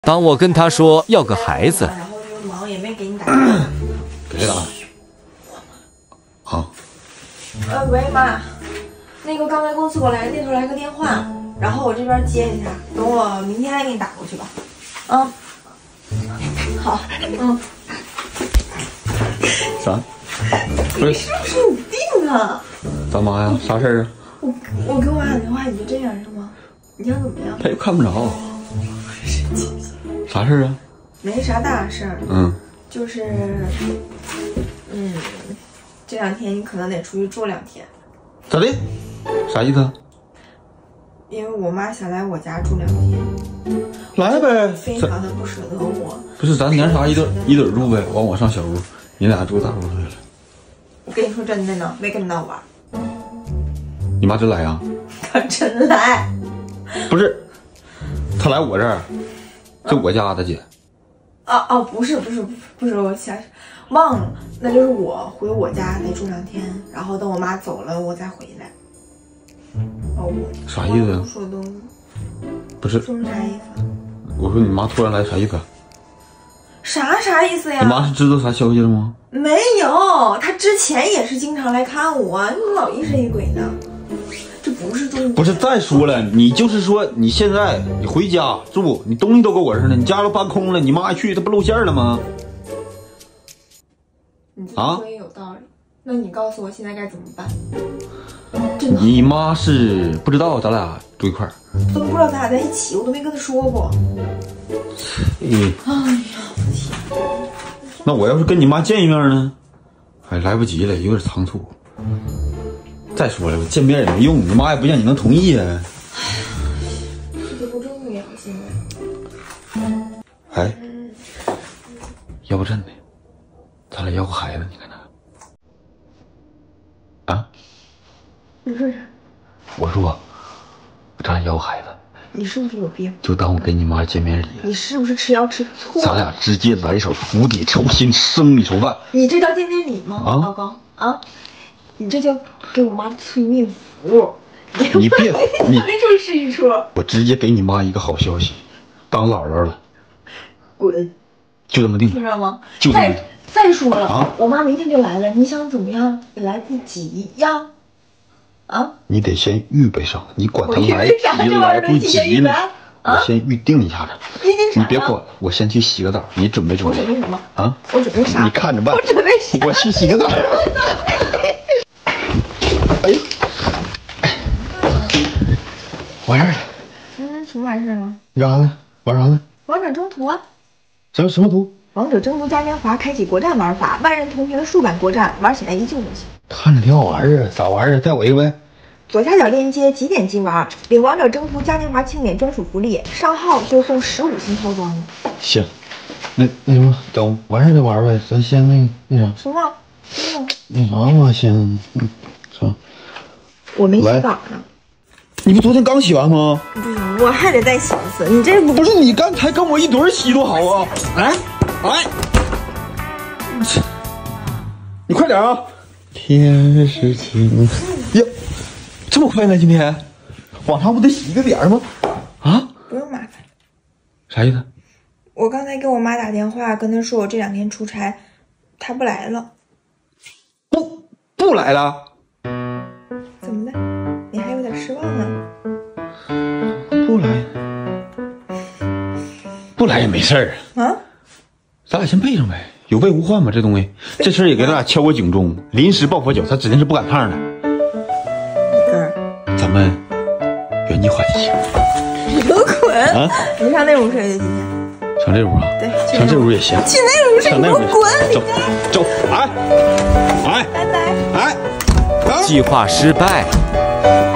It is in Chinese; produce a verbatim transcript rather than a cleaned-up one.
当我跟他说要个孩子， 然后就忙也没给你打电话。 给谁打？啊。 呃，喂，妈，那个刚才公司给我来那头来个电话，然后我这边接一下，等我明天再给你打过去吧。嗯，好，嗯。 啥？不是， 是不是有病啊？ 干嘛呀？啥事儿啊？ 我我给我妈打电话，你就这样是吗？你想怎么样？ 他又看不着。啥事儿啊？ 没啥大事儿。 嗯。 就是，嗯，这两天你可能得出去住两天。 咋的？啥意思？ 因为我妈想来我家住两天。 来呗。 非常的不舍得我。 不是，咱年啥一对一对住呗，完我上小屋，你俩住大屋去了。 我跟你说真的呢，没跟你闹玩。 你妈真来呀？ 她真来。 不是，她来我这儿，这我家的姐。 啊哦，不是不是不是，我想忘了，那就是我回我家得住两天，然后等我妈走了我再回来。哦，我啥意思呀？ 说东西不是， 说啥意思？ 我说你妈突然来啥意思？ 啥啥意思呀？ 你妈是知道啥消息了吗？ 没有，她之前也是经常来看我，你老疑神疑鬼的。这不是重点。 不是，再说了，你就是说你现在你回家住，你东西都搁我这儿呢，你家都搬空了，你妈一去，她不露馅了吗？ 你这么说也有道理。那你告诉我现在该怎么办？真的， 你妈是不知道咱俩住一块儿， 都不知道咱俩在一起，我都没跟她说过。 嗯， 哎呀，我的天！ 那我要是跟你妈见一面呢？哎，来不及了，有点仓促。再说了，见面也没用，你妈也不见你能同意啊。 这不重要，现在。 哎，要不真的，咱俩要个孩子，你看那。啊？ 你说啥？ 我说，咱俩要个孩子。 你是不是有病？ 就当我跟你妈见面礼了。 你是不是吃药吃错了？ 咱俩直接来一手釜底抽薪，生米熟饭。 你这叫见面礼吗？ 啊， 老高啊，你这叫给我妈催命符。 你别，你一出是一出。 我直接给你妈一个好消息，当姥姥了。 滚！ 就这么定。 知道吗？ 就这么定。 再再说了， 啊， 我妈明天就来了，你想怎么样？也来不及呀。啊！ 你得先预备上，你管他来急来不急呢？我先预定一下子。你别管，我先去洗个澡，你准备准备。 我准备什么？ 啊？ 我准备啥？ 你看着办。 我准备啥？ 我去洗个澡。哎呀，完事儿了。 嗯，什么完事儿了？ 干啥呢？玩啥呢？ 王者征途啊！ 什么什么图？ 王者征途嘉年华开启国战玩法，万人同屏数版国战，玩起来依旧温馨。 看着挺好玩啊，咋玩啊？带我一个呗。 左下角链接几点即玩，领王者征途嘉年华庆典专属福利，上号就送十五星套装。 行，那那什么，等完事再玩呗。咱先那那啥。 什么？什么？ 那啥嘛，先嗯，啥？ 我没洗澡呢。 你不昨天刚洗完吗？ 不行，我还得再洗一次。你这不不是你刚才跟我一堆洗多好啊！来，来，你快点啊！天是晴呀，这么快呢？今天往常不得洗个脸吗？啊？ 不用麻烦。 啥意思？ 我刚才给我妈打电话，跟她说我这两天出差，她不来了。 不不来了？ 怎么的？你还有点失望啊？ 不来，不来也没事儿啊。 咱俩先备上呗，有备无患嘛。这东西，这事儿也给咱俩敲过警钟，临时抱佛脚，他指定是不赶趟的。 哥儿， 咱们原计划进行。 你给我滚！ 啊！ 你上那屋睡去，今天。 上这屋啊？ 对， 上这屋也行。 去那屋睡，你给我滚！ 走走，来，来， 拜拜。 来， 计划失败。